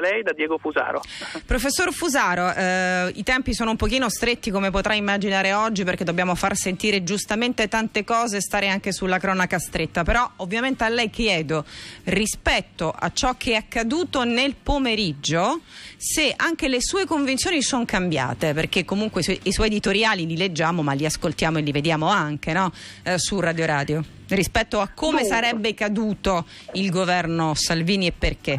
lei da Diego Fusaro. Professor Fusaro, i tempi sono un pochino stretti, come potrai immaginare oggi, perché dobbiamo far sentire giustamente tante cose e stare anche sulla cronaca stretta, però ovviamente a lei chiedo, rispetto a ciò che è accaduto nel pomeriggio, se anche le sue convinzioni sono cambiate, perché comunque i suoi editoriali li leggiamo ma li ascoltiamo e li vediamo anche, no? Su Radio, rispetto a come sarebbe caduto il governo Salvini e perché.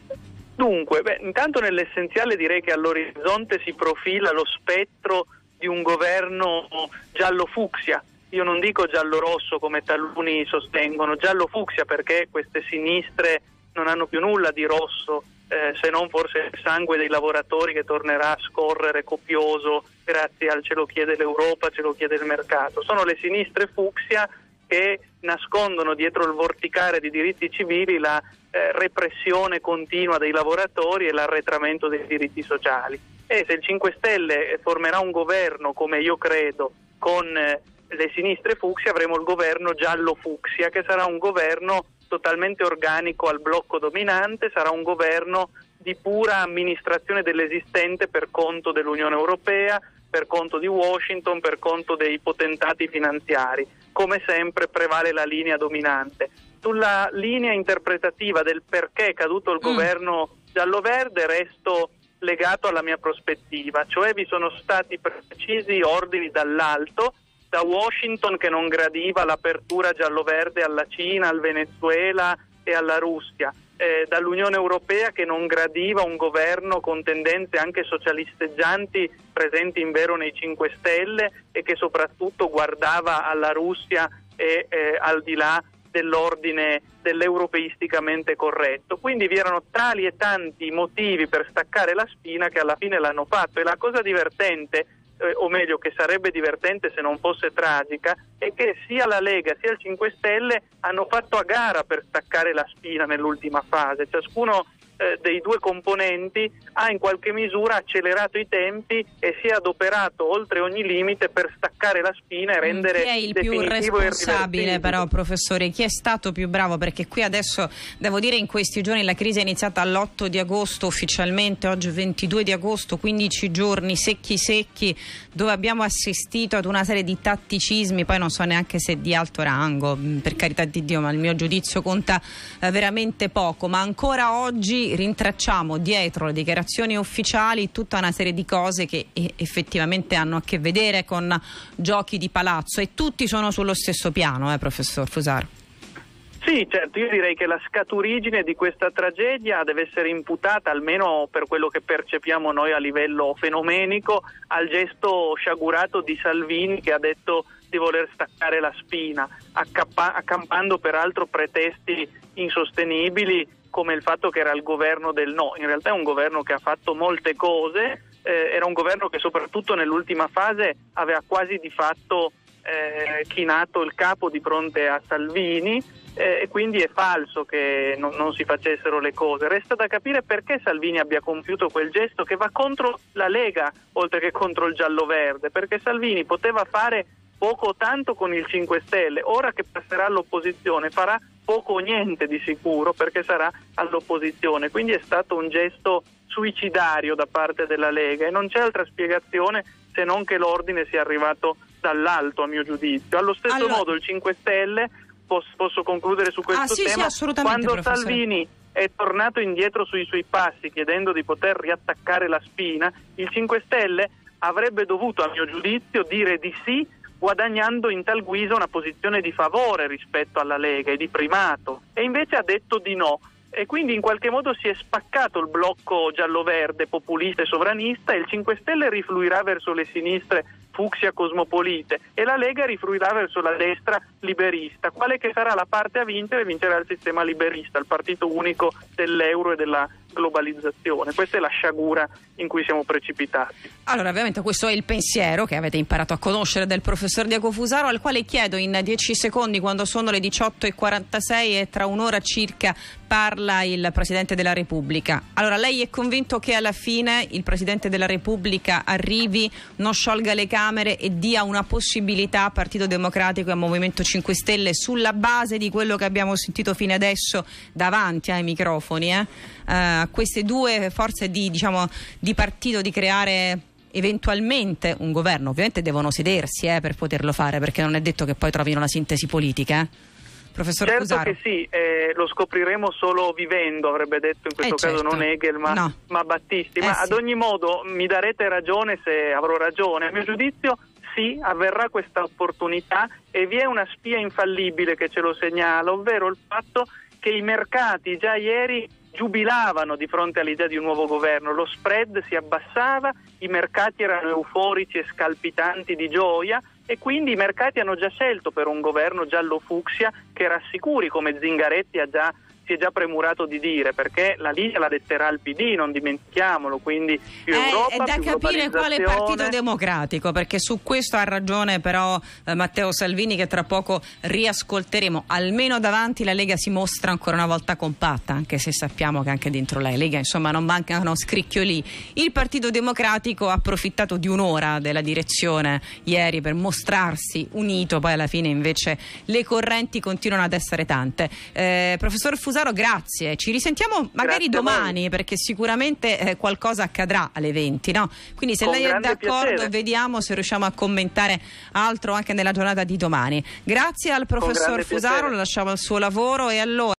Dunque, intanto nell'essenziale direi che all'orizzonte si profila lo spettro di un governo giallo-fucsia. Io non dico giallo-rosso come taluni sostengono, giallo-fucsia, perché queste sinistre non hanno più nulla di rosso, se non forse il sangue dei lavoratori che tornerà a scorrere copioso grazie al ce lo chiede l'Europa, ce lo chiede il mercato. Sono le sinistre fucsia che nascondono dietro il vorticare di diritti civili la repressione continua dei lavoratori e l'arretramento dei diritti sociali. E se il 5 Stelle formerà un governo, come io credo, con le sinistre fucsia, avremo il governo giallo-fucsia, che sarà un governo totalmente organico al blocco dominante, sarà un governo di pura amministrazione dell'esistente per conto dell'Unione Europea, per conto di Washington, per conto dei potentati finanziari. Come sempre prevale la linea dominante. Sulla linea interpretativa del perché è caduto il governo giallo-verde resto legato alla mia prospettiva, cioè vi sono stati precisi ordini dall'alto, da Washington che non gradiva l'apertura giallo-verde alla Cina, al Venezuela e alla Russia, dall'Unione Europea che non gradiva un governo con tendenze anche socialisteggianti presenti invero nei 5 Stelle e che soprattutto guardava alla Russia e al di là dell'ordine dell'europeisticamente corretto. Quindi vi erano tali e tanti motivi per staccare la spina che alla fine l'hanno fatto. E la cosa divertente, o meglio che sarebbe divertente se non fosse tragica, è che sia la Lega sia il 5 Stelle hanno fatto a gara per staccare la spina nell'ultima fase. Ciascuno dei due componenti ha in qualche misura accelerato i tempi e si è adoperato oltre ogni limite per staccare la spina e rendere chi è il più responsabile però, professore? Chi è stato più bravo? Perché qui adesso devo dire in questi giorni la crisi è iniziata all'8 di agosto ufficialmente, oggi 22 di agosto, 15 giorni secchi dove abbiamo assistito ad una serie di tatticismi, poi non so neanche se di alto rango, per carità di Dio, ma il mio giudizio conta veramente poco, ma ancora oggi rintracciamo dietro le dichiarazioni ufficiali tutta una serie di cose che effettivamente hanno a che vedere con giochi di palazzo, e tutti sono sullo stesso piano, professor Fusaro. Sì, certo, io direi che la scaturigine di questa tragedia deve essere imputata, almeno per quello che percepiamo noi a livello fenomenico, al gesto sciagurato di Salvini, che ha detto di voler staccare la spina, accampando peraltro pretesti insostenibili come il fatto che era il governo del no. In realtà è un governo che ha fatto molte cose, era un governo che soprattutto nell'ultima fase aveva quasi di fatto chinato il capo di fronte a Salvini, e quindi è falso che non si facessero le cose. Resta da capire perché Salvini abbia compiuto quel gesto che va contro la Lega oltre che contro il giallo-verde, perché Salvini poteva fare poco o tanto con il 5 Stelle, ora che passerà all'opposizione farà poco o niente di sicuro perché sarà all'opposizione, quindi è stato un gesto suicidario da parte della Lega e non c'è altra spiegazione se non che l'ordine sia arrivato dall'alto, a mio giudizio. Allo stesso modo il 5 Stelle, posso concludere su questo tema, quando professore Salvini è tornato indietro sui suoi passi chiedendo di poter riattaccare la spina, il 5 Stelle avrebbe dovuto, a mio giudizio, dire di sì, guadagnando in tal guisa una posizione di favore rispetto alla Lega e di primato, e invece ha detto di no, e quindi in qualche modo si è spaccato il blocco giallo-verde populista e sovranista, e il 5 Stelle rifluirà verso le sinistre fucsia cosmopolite e la Lega rifluirà verso la destra liberista. Quale che sarà la parte a vincere? Vincerà il sistema liberista, il partito unico dell'euro e della globalizzazione. Questa è la sciagura in cui siamo precipitati. Allora, ovviamente questo è il pensiero che avete imparato a conoscere del professor Diego Fusaro, al quale chiedo in 10 secondi, quando sono le 18:46 e tra un'ora circa parla il Presidente della Repubblica. Allora, lei è convinto che alla fine il Presidente della Repubblica arrivi, non sciolga le Camere Camere e dia una possibilità a Partito Democratico e a Movimento 5 Stelle, sulla base di quello che abbiamo sentito fino adesso davanti ai microfoni, a queste due forze di partito, di creare eventualmente un governo. Ovviamente devono sedersi per poterlo fare, perché non è detto che poi trovino la sintesi politica. Professor certo Fusaro. Che sì, lo scopriremo solo vivendo, avrebbe detto in questo caso non Hegel ma Battisti, ma sì. Ad ogni modo mi darete ragione se avrò ragione. A mio giudizio sì, avverrà questa opportunità e vi è una spia infallibile che ce lo segnala, ovvero il fatto che i mercati già ieri giubilavano di fronte all'idea di un nuovo governo, lo spread si abbassava, i mercati erano euforici e scalpitanti di gioia e quindi i mercati hanno già scelto per un governo giallo-fucsia che rassicuri, come Zingaretti si è già premurato di dire, perché la linea la detterà il PD, non dimentichiamolo, quindi più Europa, è da più capire quale Partito Democratico, perché su questo ha ragione però Matteo Salvini, che tra poco riascolteremo. Almeno davanti la Lega si mostra ancora una volta compatta, anche se sappiamo che anche dentro la Lega insomma non mancano scricchioli. Il Partito Democratico ha approfittato di un'ora della direzione ieri per mostrarsi unito, poi alla fine invece le correnti continuano ad essere tante. Professor Fusaro, grazie, ci risentiamo magari domani, perché sicuramente qualcosa accadrà alle 20, no? Quindi se lei è d'accordo piacere, vediamo se riusciamo a commentare altro anche nella giornata di domani. Grazie al professor Fusaro, lo lasciamo al suo lavoro e allora